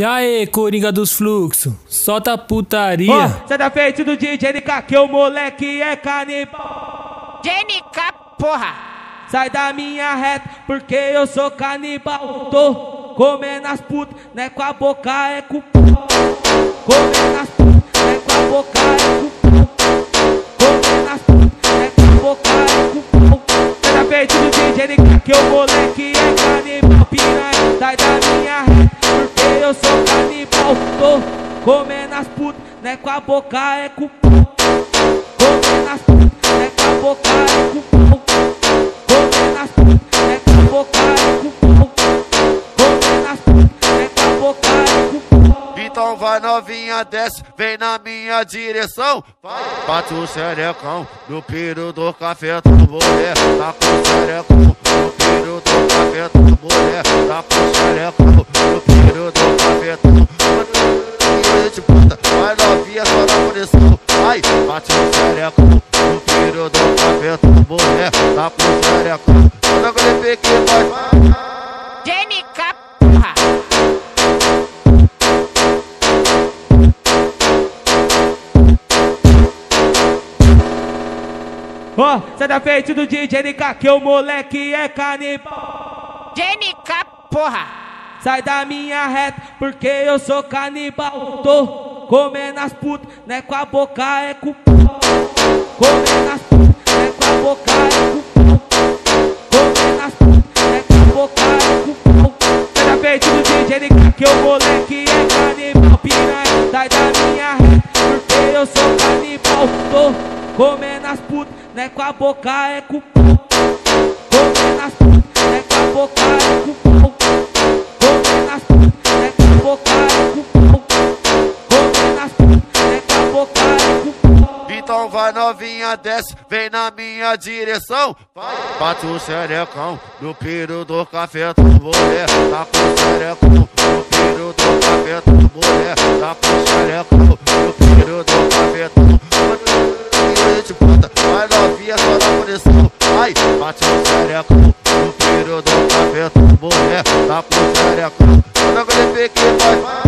E aí, Coringa dos fluxos, solta a putaria. Cê tá feito do DJ NK, que o moleque é canibal. NK, porra! Sai da minha reta, porque eu sou canibal. Tô comendo as putas, não é com a boca, é com o pau. Comendo as putas, não é com a boca, é com o pau. Comendo as putas, não é com a boca, é com o pau. Cê tá feito do DJ NK, que o moleque é canibal. Piranha, sai da minha reta, porque eu sou canibal. Tô comendo as putas, não é com a boca, é com o pau. Comendo as putas, não é com a boca, é com o pau. Comendo as putas, não é com a boca, é com o pau. Comendo as putas, não é com a boca, é com o pau. Então vai novinha, desce, vem na minha direção. Vai, bate o xerecão no piro do café do mulher. Tá com o xerecão no piro do café do mulher. Tá com o xerecão no piro do café do mulher. Vai novinha, só na pressão. Vai, bate o xerecão no piro do café do mulher. Tá com o xerecão, quando eu falei que vai. NK, porra! Cê tá feito do DJ NK, que o moleque é canibal. NK, porra! Sai da minha reta, porque eu sou canibal. Tô comendo as putas, não é com a boca, é com o pau. Comendo as putas, não é com a boca, é com o pau. Comendo as putas, não é com a boca, é com o pau. Cê tá feito do DJ NK, que o moleque é canibal. Piranha, sai da minha reta, porque eu sou canibal. Tô comendo as putas, não é com a boca, é com o pau. Comendo as putas, não é com a boca, é com o pau. Comendo as putas, não é com a boca, é com o pau. Comendo as putas, não é com a boca, é com o pau. Então vai novinha, desce, vem na minha direção. Vai, bate o xerecão no piro do café do mulher. Tá com o xerecão no piro do café do mulher. Tá com o xerecão no piro do café do mulher. Vai novinha, só na pressão. Vai, bate o xerecão no piro do café do mulher. Tá com o xerecão, quando eu falei que vai.